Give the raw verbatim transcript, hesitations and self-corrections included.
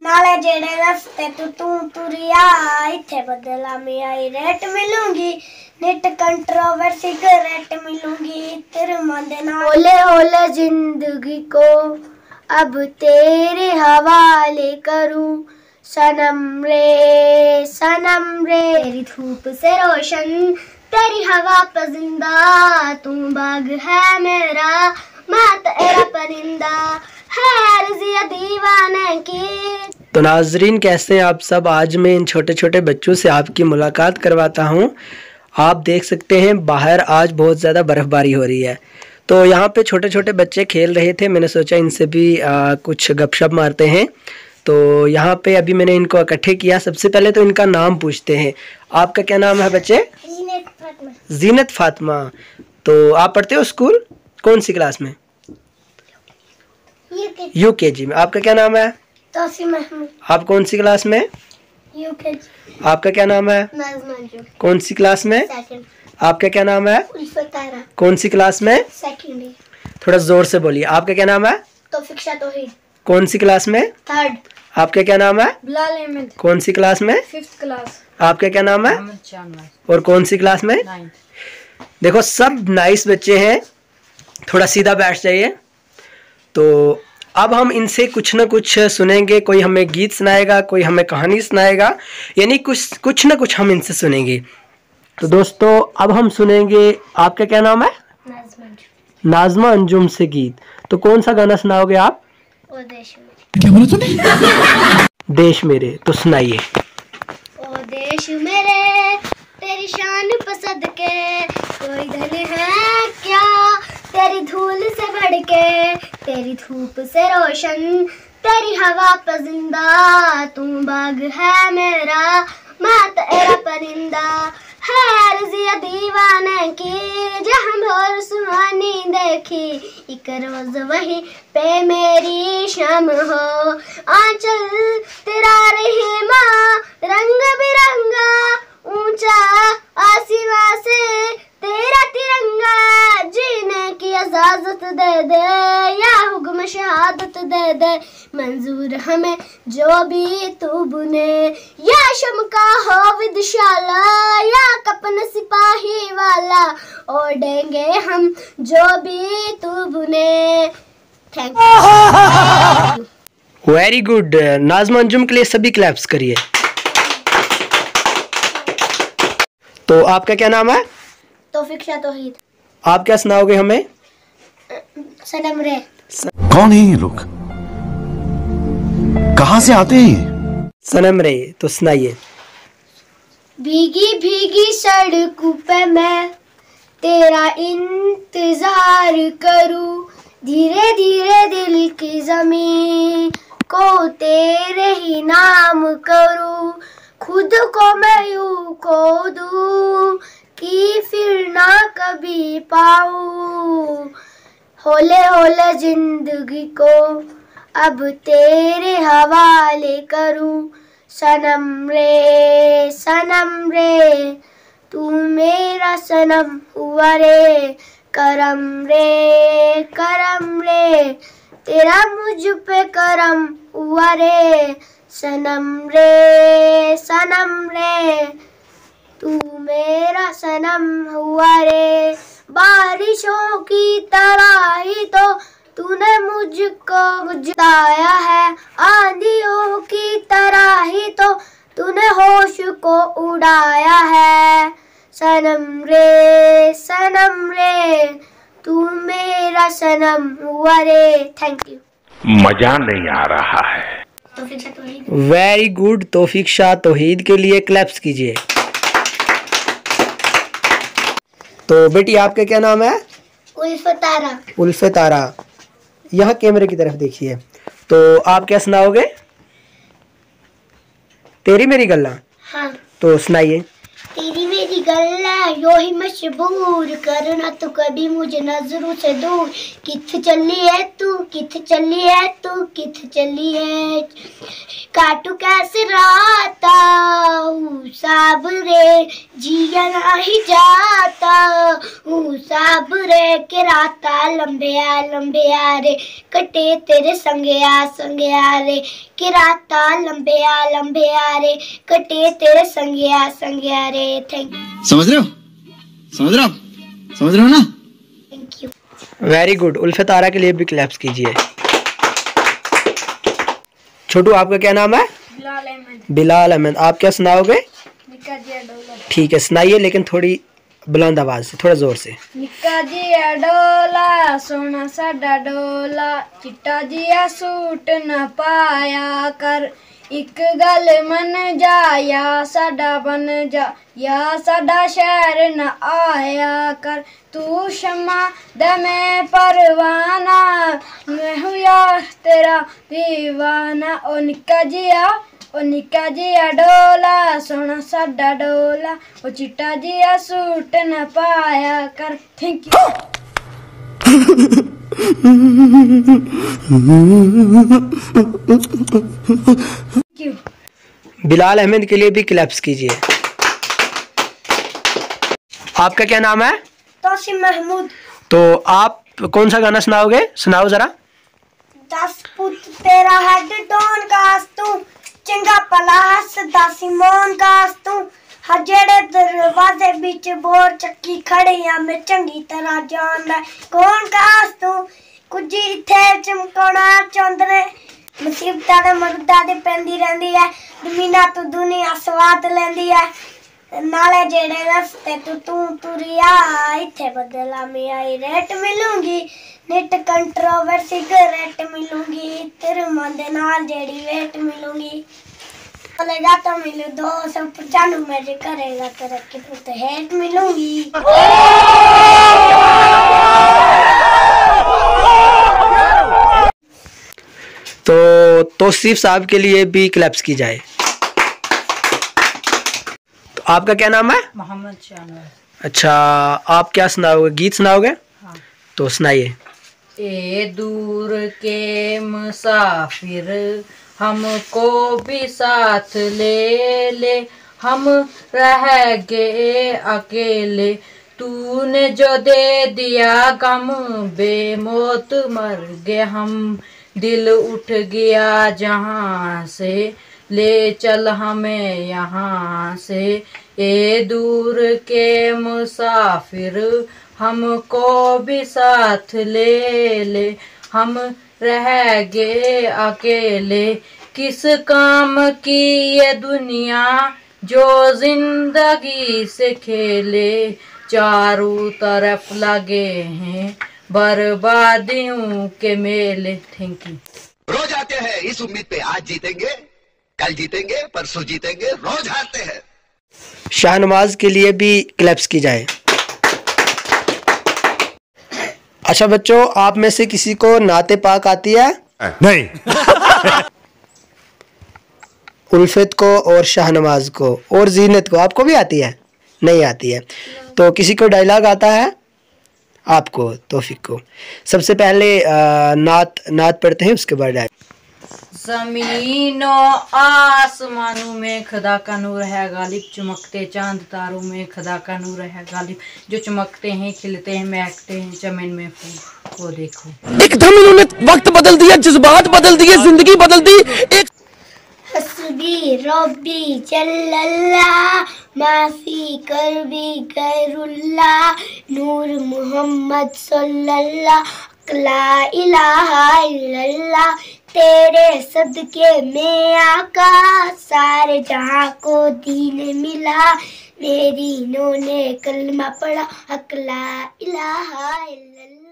नाले जेड़े रस्ते तू तू तुरिया इथे बदला में आई रेट मिलूंगी नेट कंट्रोवर्सी रेट मिलूंगी तेरे मंदे ना ओले ओले जिंदगी को अब तेरे हवाले करूं सनम रे सनम रे तेरी धूप से रोशन तेरी हवा पर जिंदा तू बाग है मेरा मैं तेरा परिंदा है रज़िया दीवाने की। तो नाजरीन कैसे हैं आप सब। आज मैं इन छोटे छोटे बच्चों से आपकी मुलाकात करवाता हूं। आप देख सकते हैं बाहर आज बहुत ज़्यादा बर्फ़बारी हो रही है, तो यहाँ पे छोटे छोटे बच्चे खेल रहे थे। मैंने सोचा इनसे भी आ, कुछ गपशप मारते हैं। तो यहाँ पे अभी मैंने इनको इकट्ठे किया। सबसे पहले तो इनका नाम पूछते हैं। आपका क्या नाम है बच्चे? जीनत फातिमा। जीनत फातिमा। तो आप पढ़ते हो स्कूल, कौन सी क्लास में? यूकेजी में। आपका क्या नाम है? तौसीम महमूद। आप कौन सी क्लास में? यूकेजी। आपका क्या नाम है? नाज़मा। कौन सी क्लास में? सेकंड। आपका क्या नाम है? उल्फतारा। कौन सी क्लास में? सेकंड। थोड़ा जोर से बोलिए। आपका क्या नाम है? तौफीक तौहीद। कौन सी क्लास में? थर्ड। आपका क्या नाम है? बिलाल अहमद। कौन सी क्लास में? Fifth class. आपका क्या नाम है? और कौन सी क्लास में? देखो सब नाइस बच्चे हैं। थोड़ा सीधा बैठ जाइए। तो अब हम इनसे कुछ ना कुछ सुनेंगे। कोई हमें गीत सुनाएगा, कोई हमें कहानी सुनाएगा, यानी कुछ कुछ ना कुछ हम इनसे सुनेंगे। तो दोस्तों अब हम सुनेंगे। आपका क्या नाम है? नाज़मा। नाज़मा अंजुम से गीत। तो कौन सा गाना सुनाओगे आप? ओ देश मेरे। क्या बोला तूने? देश मेरे। तो सुनाइए। ओ देश मेरे तेरी शान पसंद के कोई धन है क्या तेरी धूल से बढ़ के तेरी धूप से रोशन तेरी हवा पर जिंदा तू बाग है मेरा मैं तेरा परिंदा है रज़िया दीवाने की जहाँ भोर सुहानी देखी एक रोज वही पे मेरी शाम हो आंचल तेरा रही माँ रंग बिरंगा ऊंचा आसमां से तेरा तिरंगा जीने की इजाजत दे दे या हुक्म शहादत दे दे मंजूर हमें जो भी तू बुने या शम का हो विदशाला या कपन सिपाही वाला ओढ़ेंगे हम जो भी तू बुने। Thank you. Very good. Nazma Anjum के लिए सभी क्लैप्स करिए। तो आपका क्या नाम है? तौफीक तौहीद। आप क्या सुनाओगे हमें? सनम रे। कौन है ये लोग, कहां से आते हैं? सनम रे। तो सुनाइए। भीगी भीगी सड़कों पे मैं तेरा इंतजार करूं धीरे धीरे दिल की जमीन को तेरे ही नाम करूं खुद को मैं यूं खो दूं कि फिर ना कभी पाऊं होले होले जिंदगी को अब तेरे हवाले करूं सनम रे सनम रे तू मेरा सनम हुआ रे करम रे करम रे तेरा मुझ पे करम हुआ रे सनम रे सनम रे तू मेरा सनम हुआ रे बारिशों की तरह ही तो तूने मुझको जिताया है आंधियों की तरह ही तो तूने होश को उड़ाया है सनम रे सनम रे तू मेरा सनम हुआ रे। Thank you. मजा नहीं आ रहा है। Very good. तौफीक शाह तौहीद के लिए क्लैप्स कीजिए। तो बेटी आपका क्या नाम है? उल्फतारा। उल्फतारा। यहाँ कैमरे की तरफ देखिए। तो आप क्या सुनाओगे? तेरी मेरी गल्ला। हाँ। तो सुनाइए। तेरी मेरी गल्ला यो ही मशबूर करना तो कभी मुझे नजरों से दूर किथ चली है तू किथ चली है तू किथ चली है काटू कैसे राता साब रे जी दिया नहीं जाता हूँ साबरे के राता लंबिया लंबिया रे कटे तेरे संगया संगया रे कि राता लंबिया लंबिया रे कटे तेरे संगया संगया रे। Thank you. समझ रहे हो समझ रहे हो समझ रहे हो ना। Thank you. Very good. Ulfat Ara के लिए भी क्लैप्स कीजिए। छोटू आपका क्या नाम है? बिलाल अहमद। बिलाल अहमद। आप क्या सुनाओगे? ठीक है सुनाइए, लेकिन थोड़ी बुलंद आवाज से, थोड़ा जोर से। निक्का जिया डोला सोना साडा डोला चिट्टा जिया सूट न पाया कर एक गल मन जा या साडा बन जा या साडा शहर न आया कर तू शमा द मैं परवाना मैं हूँ यार तेरा दीवाना। ओ निक्का जिया ओ निक्का जिया डोला सोना साडा डोला ओ चिट्टा जिया सूट न पाया कर। Thank you. बिलाल अहमद के लिए भी क्लैप्स कीजिए। आपका क्या नाम है? तोसिम महमूद। तो आप कौन सा गाना सुनाओगे? सुनाओ जरा। दस पुत तेरा हेड डॉन कास तू चंगा भला हसदा सिमोन कास तू हर जेड़े दरवाजे बिच बोर चक्की खड़े आ मैं चंगी तरह जानदा कौन कास तू कुछ इथे चमकौना चौंदरे मुसीबतां दे मरुदा दे पैंदी रहंदी है दुनिया तू दुनिया स्वाद लैंदी है नाले जेड़े रस्ते तू तू तुरिया इथे बदला में आई रेट मिलूंगी निट कंट्रोवर्सी रेट मिलूंगी तेरे मन दे नाल जेड़ी वेट मिलूंगी चलेगा तो मिलू दो सौ पचानवे जे करेगा तरक्की तो, तो हेट मिलूंगी। तो तौसीफ साहब के लिए भी क्लैप्स की जाए। तो आपका क्या नाम है? मोहम्मद शानवाज। अच्छा, आप क्या सुनाओगे? गीत सुनाओगे? हाँ। तो सुनाइए। ए दूर के मुसाफिर हमको भी साथ ले ले हम रह गए अकेले तूने जो दे दिया गम बेमौत मर गए हम दिल उठ गया जहाँ से ले चल हमें यहाँ से ए दूर के मुसाफिर हमको भी साथ ले ले हम रह गए अकेले किस काम की ये दुनिया जो जिंदगी से खेले चारों तरफ लगे हैं बर्बादियों के मेले। Thank you. रोज आते हैं इस उम्मीद पे आज जीतेंगे कल जीतेंगे परसों जीतेंगे रोज हारते हैं। शाहनवाज के लिए भी क्लैप्स की जाए। अच्छा बच्चों, आप में से किसी को नाते पाक आती है? नहीं। उल्फत को और शाहनवाज को और जीनत को। आपको भी आती है? नहीं आती है। तो किसी को डायलॉग आता है? आपको, तौफीक को। सबसे पहले आ, नात नात पढ़ते हैं, उसके बाद जमीनों आसमानों में खुदा का नूर है गालिब चमकते चांद तारों में खुदा का नूर है गालिब जो चमकते हैं खिलते हैं महकते हैं चमन में फूल वो देखो। एकदम इन्होंने वक्त बदल दिया जज्बात बदल दिए जिंदगी बदल दी। एक हस्बी रब्बी जल्लल्लाह माफी करबी गैरुल्लाह नूर मोहम्मद सल्लल्लाह ला इलाहा इल्लल्लाह तेरे सदके में आका सारे जहां को दीन मिला मेरी नोने कलमा पढ़ा अकला इलाहा इल्लल्लाह।